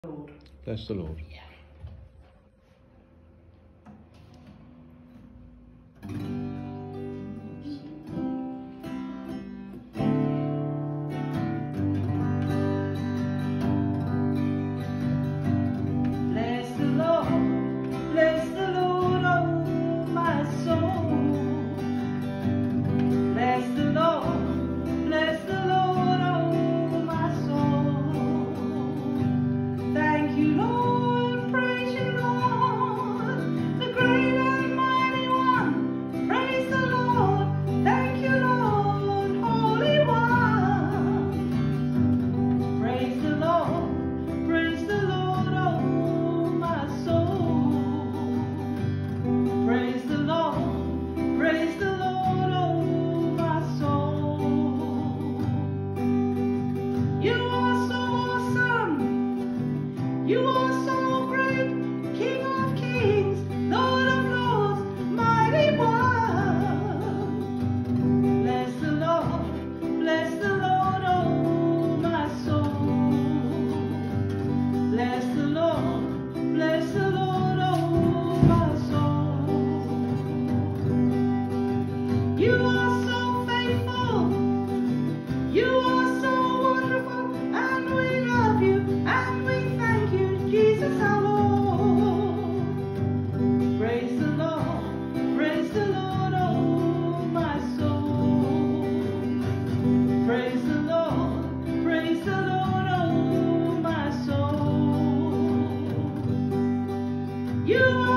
Lord. Bless the Lord. Yeah. Bless the Lord, oh my soul. Bless the Lord, oh my soul. Thank you, Lord, praise you, Lord, the great and mighty one. Praise the Lord, thank you, Lord, Holy One. Praise the Lord, oh my soul. Praise the Lord, oh my soul. You are so awesome, you are so great, King of kings, Lord of lords, mighty one. Bless the Lord, oh my soul. Bless the Lord, oh my soul. You are so faithful, you are so wonderful, and we love you, and we thank you, Jesus our Lord. Praise the Lord, oh my soul. Praise the Lord, oh my soul. You